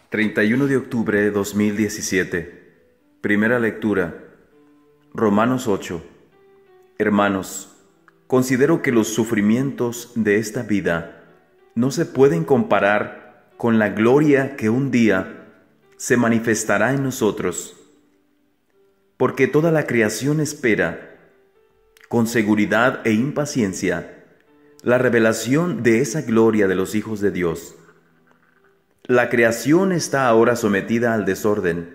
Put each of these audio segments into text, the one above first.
31 de octubre de 2017. Primera lectura. Romanos 8. Hermanos, considero que los sufrimientos de esta vida no se pueden comparar con la gloria que un día se manifestará en nosotros, porque toda la creación espera, con seguridad e impaciencia, la revelación de esa gloria de los hijos de Dios. La creación está ahora sometida al desorden,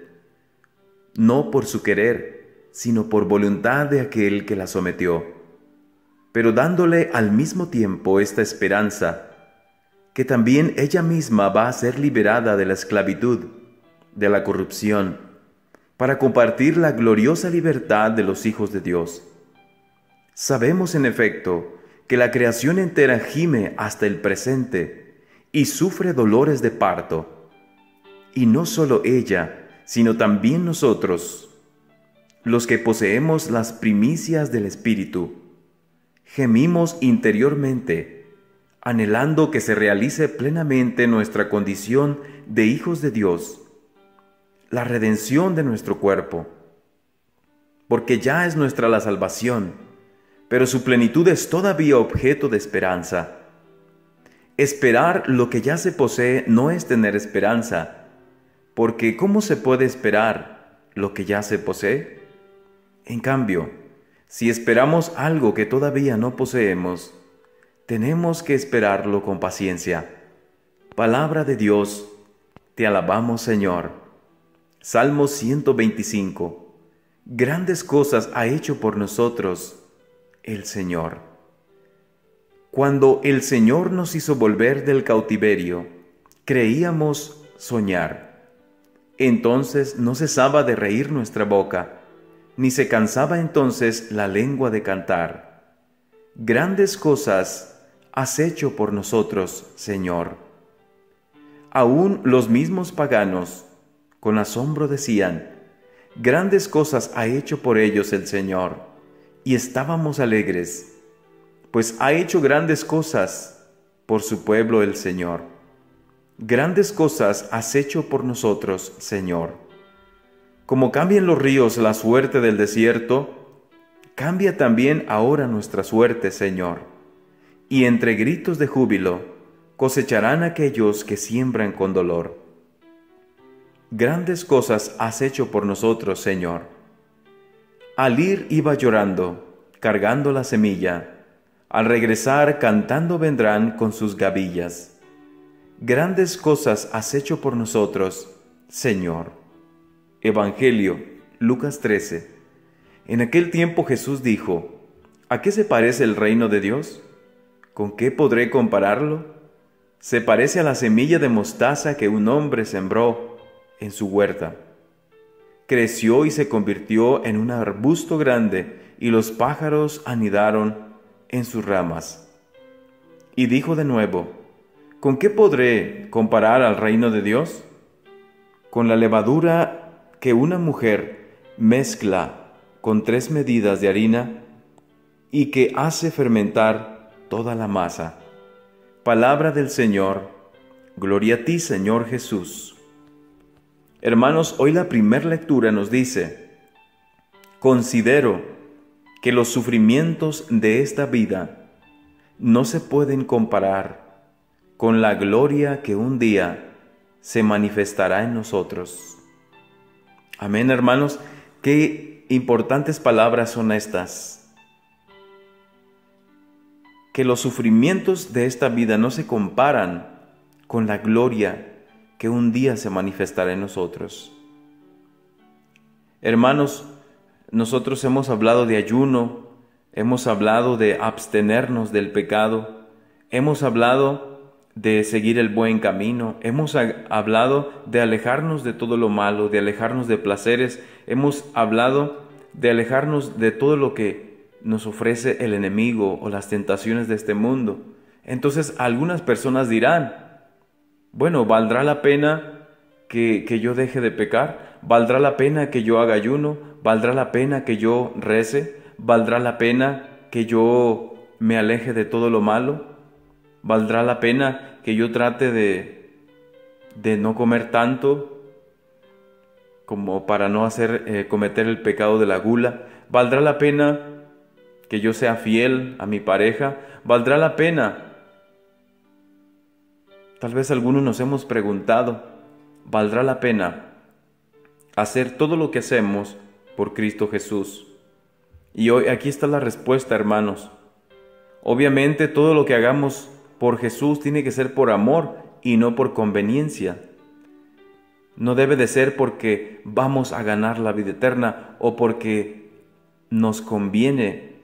no por su querer, sino por voluntad de aquel que la sometió, pero dándole al mismo tiempo esta esperanza, que también ella misma va a ser liberada de la esclavitud, de la corrupción, para compartir la gloriosa libertad de los hijos de Dios. Sabemos en efecto que la creación entera gime hasta el presente y sufre dolores de parto, y no solo ella, sino también nosotros, los que poseemos las primicias del Espíritu, gemimos interiormente, anhelando que se realice plenamente nuestra condición de hijos de Dios, la redención de nuestro cuerpo, porque ya es nuestra la salvación, pero su plenitud es todavía objeto de esperanza. Esperar lo que ya se posee no es tener esperanza, porque ¿cómo se puede esperar lo que ya se posee? En cambio, si esperamos algo que todavía no poseemos, tenemos que esperarlo con paciencia. Palabra de Dios, te alabamos, Señor. Salmo 125. Grandes cosas ha hecho por nosotros el Señor. Cuando el Señor nos hizo volver del cautiverio, creíamos soñar. Entonces no cesaba de reír nuestra boca, ni se cansaba entonces la lengua de cantar. Grandes cosas has hecho por nosotros, Señor. Aún los mismos paganos, con asombro decían, grandes cosas ha hecho por ellos el Señor, y estábamos alegres, pues ha hecho grandes cosas por su pueblo el Señor. Grandes cosas has hecho por nosotros, Señor. Como cambian los ríos la suerte del desierto, cambia también ahora nuestra suerte, Señor. Y entre gritos de júbilo cosecharán aquellos que siembran con dolor. Grandes cosas has hecho por nosotros, Señor. Al ir iba llorando, cargando la semilla. Al regresar cantando vendrán con sus gavillas. Grandes cosas has hecho por nosotros, Señor. Evangelio, Lucas 13. En aquel tiempo Jesús dijo, ¿a qué se parece el reino de Dios? ¿Con qué podré compararlo? Se parece a la semilla de mostaza que un hombre sembró en su huerta. Creció y se convirtió en un arbusto grande, y los pájaros anidaron en sus ramas. Y dijo de nuevo, ¿con qué podré comparar al reino de Dios? Con la levadura que una mujer mezcla con 3 medidas de harina y que hace fermentar toda la masa. Palabra del Señor. Gloria a ti, Señor Jesús. Hermanos, hoy la primera lectura nos dice, considero que los sufrimientos de esta vida no se pueden comparar con la gloria que un día se manifestará en nosotros. Amén, hermanos. Qué importantes palabras son estas. Que los sufrimientos de esta vida no se comparan con la gloria que un día se manifestará en nosotros. Hermanos, nosotros hemos hablado de ayuno, hemos hablado de abstenernos del pecado, hemos hablado de seguir el buen camino, hemos hablado de alejarnos de todo lo malo, de alejarnos de placeres, hemos hablado de alejarnos de todo lo que nos ofrece el enemigo o las tentaciones de este mundo. Entonces algunas personas dirán, bueno, ¿valdrá la pena que yo deje de pecar? ¿Valdrá la pena que yo haga ayuno? ¿Valdrá la pena que yo rece? ¿Valdrá la pena que yo me aleje de todo lo malo? ¿Valdrá la pena que yo trate de no comer tanto como para no cometer el pecado de la gula. ¿Valdrá la pena que yo sea fiel a mi pareja? ¿Valdrá la pena? Tal vez algunos nos hemos preguntado, ¿valdrá la pena hacer todo lo que hacemos por Cristo Jesús? Y hoy aquí está la respuesta, hermanos. Obviamente todo lo que hagamos por Jesús tiene que ser por amor y no por conveniencia. No debe de ser porque vamos a ganar la vida eterna o porque nos conviene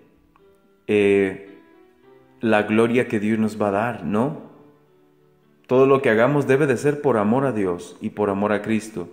la gloria que Dios nos va a dar, ¿no? Todo lo que hagamos debe de ser por amor a Dios y por amor a Cristo.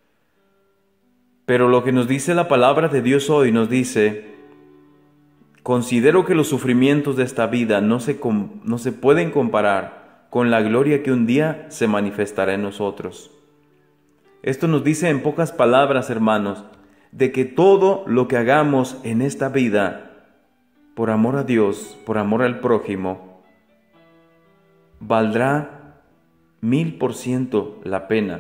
Pero lo que nos dice la palabra de Dios hoy nos dice: considero que los sufrimientos de esta vida no se pueden comparar con la gloria que un día se manifestará en nosotros. Esto nos dice en pocas palabras, hermanos, de que todo lo que hagamos en esta vida, por amor a Dios, por amor al prójimo, valdrá 1000% la pena.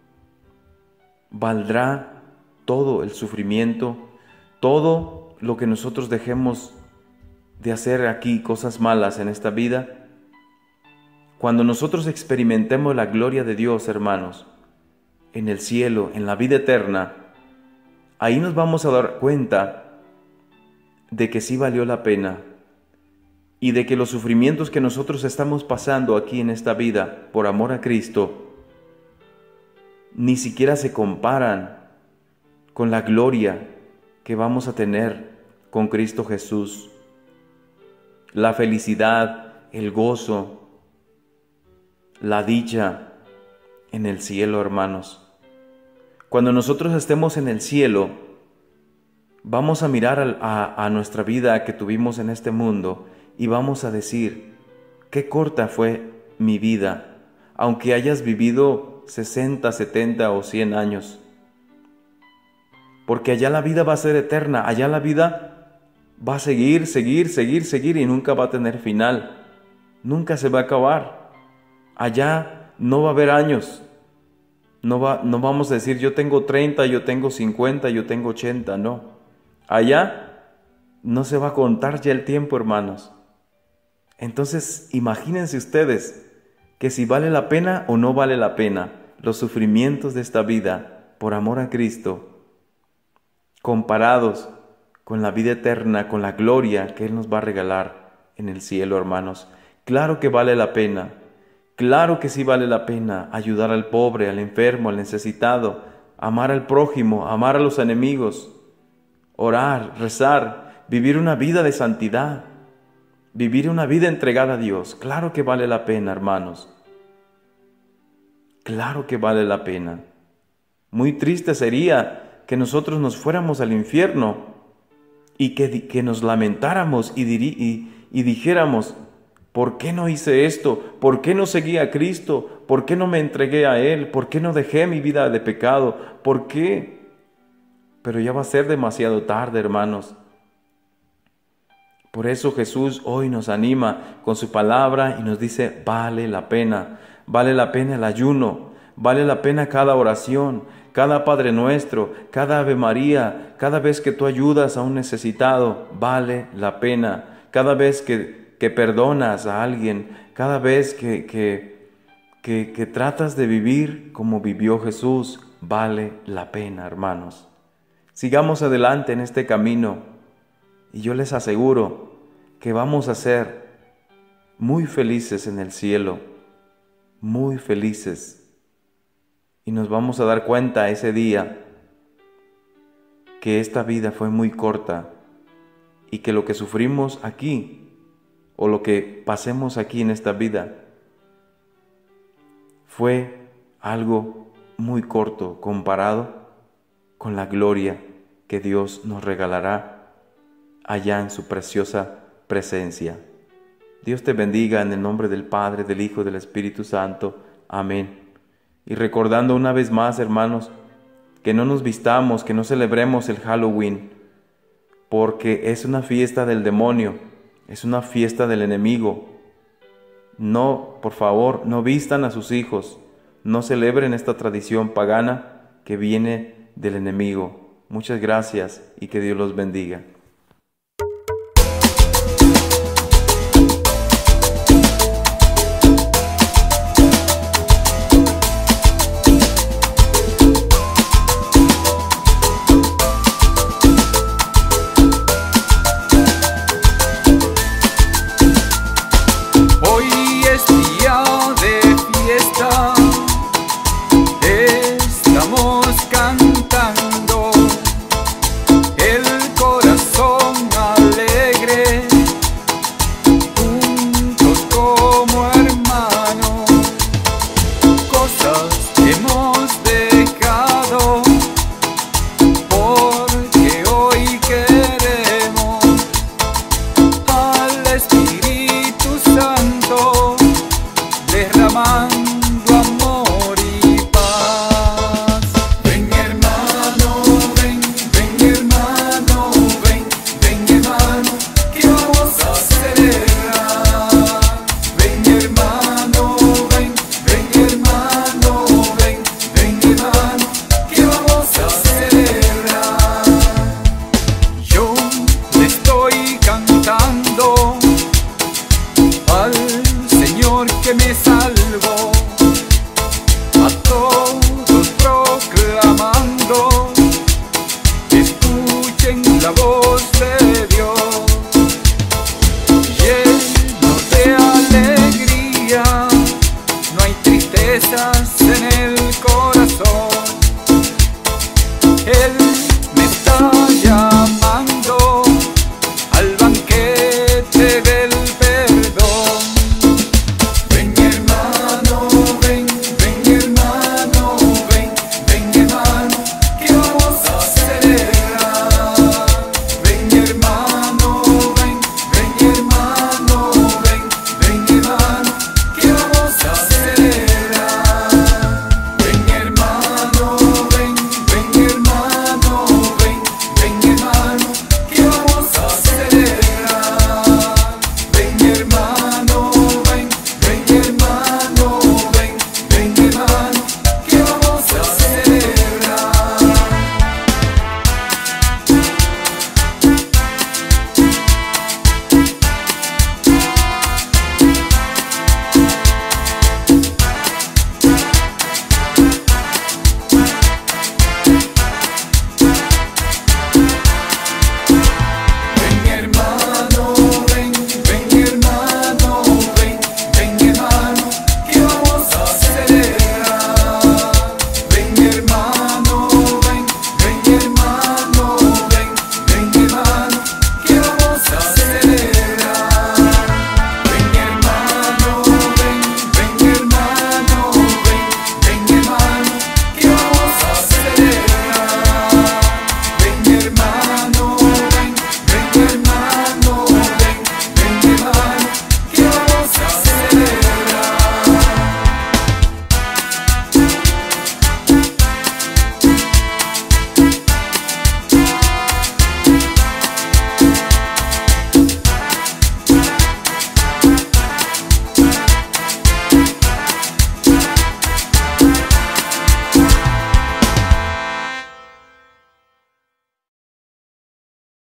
Valdrá todo el sufrimiento, todo lo que nosotros dejemos de hacer aquí, cosas malas en esta vida. Cuando nosotros experimentemos la gloria de Dios, hermanos, en el cielo, en la vida eterna, ahí nos vamos a dar cuenta de que sí valió la pena y de que los sufrimientos que nosotros estamos pasando aquí en esta vida por amor a Cristo ni siquiera se comparan con la gloria que vamos a tener con Cristo Jesús. La felicidad, el gozo, la dicha en el cielo, hermanos. Cuando nosotros estemos en el cielo, vamos a mirar a nuestra vida que tuvimos en este mundo y vamos a decir: qué corta fue mi vida, aunque hayas vivido 60, 70 o 100 años. Porque allá la vida va a ser eterna, allá la vida va a seguir y nunca va a tener final. Nunca se va a acabar. Allá no va a haber años. No vamos a decir yo tengo 30, yo tengo 50, yo tengo 80, no. Allá no se va a contar ya el tiempo, hermanos. Entonces, imagínense ustedes que si vale la pena o no vale la pena los sufrimientos de esta vida por amor a Cristo, comparados con la vida eterna, con la gloria que Él nos va a regalar en el cielo, hermanos. Claro que vale la pena. Claro que sí vale la pena ayudar al pobre, al enfermo, al necesitado, amar al prójimo, amar a los enemigos, orar, rezar, vivir una vida de santidad, vivir una vida entregada a Dios. Claro que vale la pena, hermanos. Claro que vale la pena. Muy triste sería que nosotros nos fuéramos al infierno y que nos lamentáramos y dijéramos: ¿por qué no hice esto? ¿Por qué no seguí a Cristo? ¿Por qué no me entregué a Él? ¿Por qué no dejé mi vida de pecado? ¿Por qué? Pero ya va a ser demasiado tarde, hermanos. Por eso Jesús hoy nos anima con su palabra y nos dice: vale la pena el ayuno, vale la pena cada oración, cada Padre Nuestro, cada Ave María, cada vez que tú ayudas a un necesitado, vale la pena. Cada vez que perdonas a alguien, cada vez que tratas de vivir como vivió Jesús, vale la pena, hermanos. Sigamos adelante en este camino y yo les aseguro que vamos a ser muy felices en el cielo, muy felices. Y nos vamos a dar cuenta ese día que esta vida fue muy corta y que lo que sufrimos aquí o lo que pasemos aquí en esta vida fue algo muy corto comparado con la gloria que Dios nos regalará allá en su preciosa presencia. Dios te bendiga en el nombre del Padre, del Hijo y del Espíritu Santo. Amén. Y recordando una vez más, hermanos, que no nos vistamos, que no celebremos el Halloween, porque es una fiesta del demonio, es una fiesta del enemigo. No, por favor, no vistan a sus hijos, no celebren esta tradición pagana que viene del enemigo. Muchas gracias y que Dios los bendiga.